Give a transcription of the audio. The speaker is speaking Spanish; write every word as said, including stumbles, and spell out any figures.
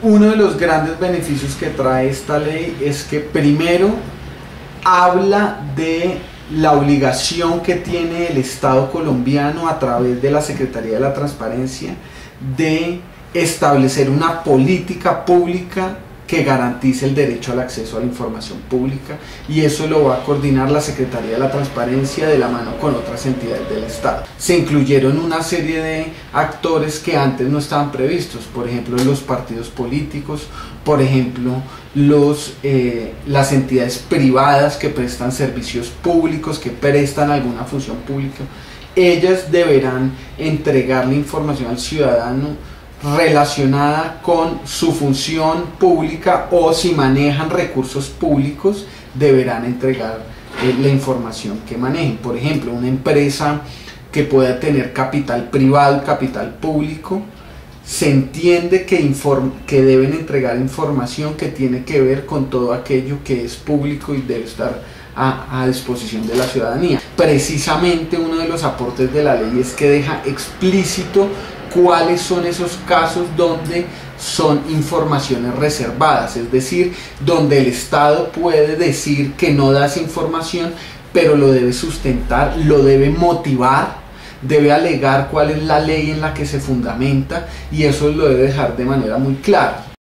Uno de los grandes beneficios que trae esta ley es que primero habla de la obligación que tiene el Estado colombiano a través de la Secretaría de la Transparencia de establecer una política pública que garantice el derecho al acceso a la información pública, y eso lo va a coordinar la Secretaría de la Transparencia de la mano con otras entidades del Estado. Se incluyeron una serie de actores que antes no estaban previstos, por ejemplo los partidos políticos, por ejemplo los, eh, las entidades privadas que prestan servicios públicos, que prestan alguna función pública. Ellas deberán entregarle información al ciudadano relacionada con su función pública, o si manejan recursos públicos deberán entregar eh, la información que manejen. Por ejemplo, una empresa que pueda tener capital privado, capital público, se entiende que, inform que deben entregar información que tiene que ver con todo aquello que es público y debe estar a, a disposición de la ciudadanía. Precisamente uno de los aportes de la ley es que deja explícito cuáles son esos casos donde son informaciones reservadas, es decir, donde el Estado puede decir que no da esa información, pero lo debe sustentar, lo debe motivar, debe alegar cuál es la ley en la que se fundamenta, y eso lo debe dejar de manera muy clara.